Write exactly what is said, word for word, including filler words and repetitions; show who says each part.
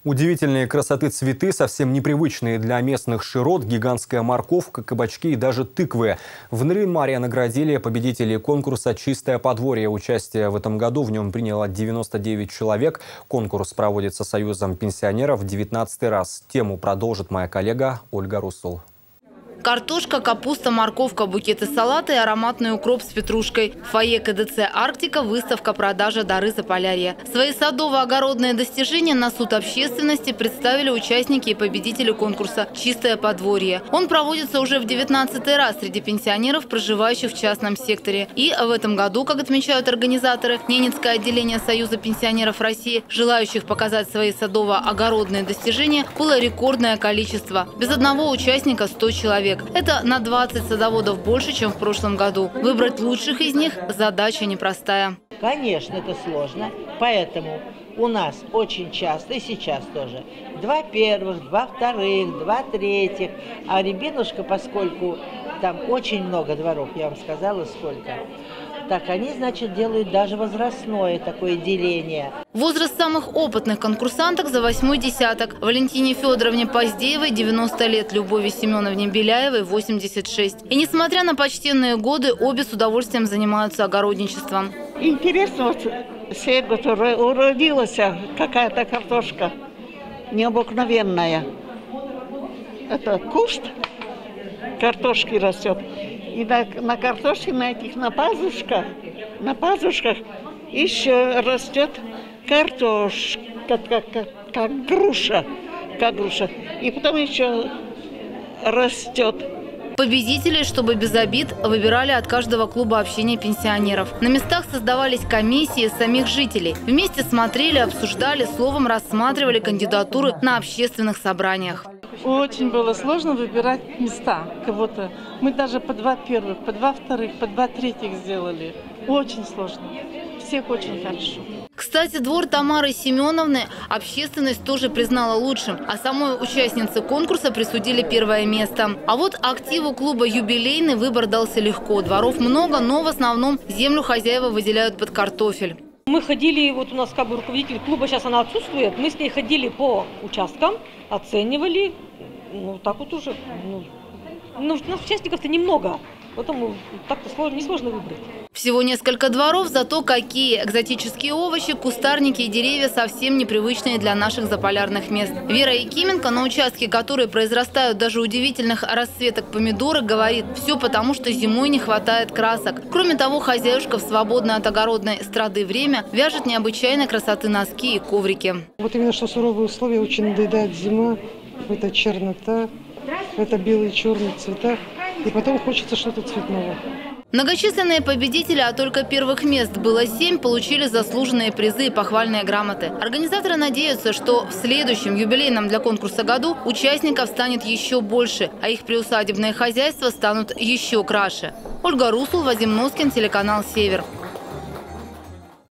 Speaker 1: Удивительные красоты цветы, совсем непривычные для местных широт, гигантская морковка, кабачки и даже тыквы. В Нарин-Маре наградили победителей конкурса «Чистое подворье». Участие в этом году в нем приняло девяносто девять человек. Конкурс проводится Союзом пенсионеров в девятнадцатый раз. Тему продолжит моя коллега Ольга Русул.
Speaker 2: Картошка, капуста, морковка, букеты салата и ароматный укроп с петрушкой. В фойе ка дэ цэ «Арктика» выставка продажа «Дары Заполярья». Свои садово-огородные достижения на суд общественности представили участники и победители конкурса «Чистое подворье». Он проводится уже в девятнадцатый раз среди пенсионеров, проживающих в частном секторе. И в этом году, как отмечают организаторы, Ненецкое отделение Союза пенсионеров России, желающих показать свои садово-огородные достижения, было рекордное количество. Без одного участника сто человек. Это на двадцать садоводов больше, чем в прошлом году. Выбрать лучших из них – задача непростая.
Speaker 3: Конечно, это сложно, поэтому у нас очень часто, и сейчас тоже, два первых, два вторых, два третьих. А Рябинушка, поскольку там очень много дворов, я вам сказала сколько, так они, значит, делают даже возрастное такое деление.
Speaker 2: Возраст самых опытных конкурсанток за восьмой десяток. Валентине Федоровне Поздеевой девяносто лет, Любови Семеновне Беляевой восемьдесят шесть. И несмотря на почтенные годы, обе с удовольствием занимаются огородничеством.
Speaker 4: Интересно, вот сей год уродилась какая-то картошка необыкновенная. Это куст картошки растет. И на, на картошке, на этих, на пазушках, на пазушках еще растет картошка, как, как, как, как груша, как груша. И потом еще растет.
Speaker 2: Победителей, чтобы без обид, выбирали от каждого клуба общения пенсионеров. На местах создавались комиссии из самих жителей. Вместе смотрели, обсуждали, словом рассматривали кандидатуры на общественных собраниях.
Speaker 5: Очень было сложно выбирать места кого-то. Мы даже по два первых, по два вторых, по два третьих сделали. Очень сложно. Всех очень хорошо.
Speaker 2: Кстати, двор Тамары Семеновны общественность тоже признала лучшим, а самой участнице конкурса присудили первое место. А вот активу клуба «Юбилейный» выбор дался легко. Дворов много, но в основном землю хозяева выделяют под картофель.
Speaker 6: Мы ходили, вот у нас как бы руководитель клуба, сейчас она отсутствует, мы с ней ходили по участкам, оценивали, ну так вот уже, ну, у нас участников-то немного, поэтому так-то сложно, несложно выбрать.
Speaker 2: Всего несколько дворов, зато какие экзотические овощи, кустарники и деревья совсем непривычные для наших заполярных мест. Вера Якименко, на участке которой произрастают даже удивительных расцветок помидоры, говорит, все потому, что зимой не хватает красок. Кроме того, хозяюшка в свободное от огородной эстрады время вяжет необычайной красоты носки и коврики.
Speaker 7: Вот именно что суровые условия, очень надоедает зима, это чернота, это белые и черные цвета, и потом хочется что-то цветного.
Speaker 2: Многочисленные победители, а только первых мест было семь, получили заслуженные призы и похвальные грамоты. Организаторы надеются, что в следующем юбилейном для конкурса году участников станет еще больше, а их приусадебные хозяйства станут еще краше. Ольга Русул, Вадим Носкин, телеканал «Север».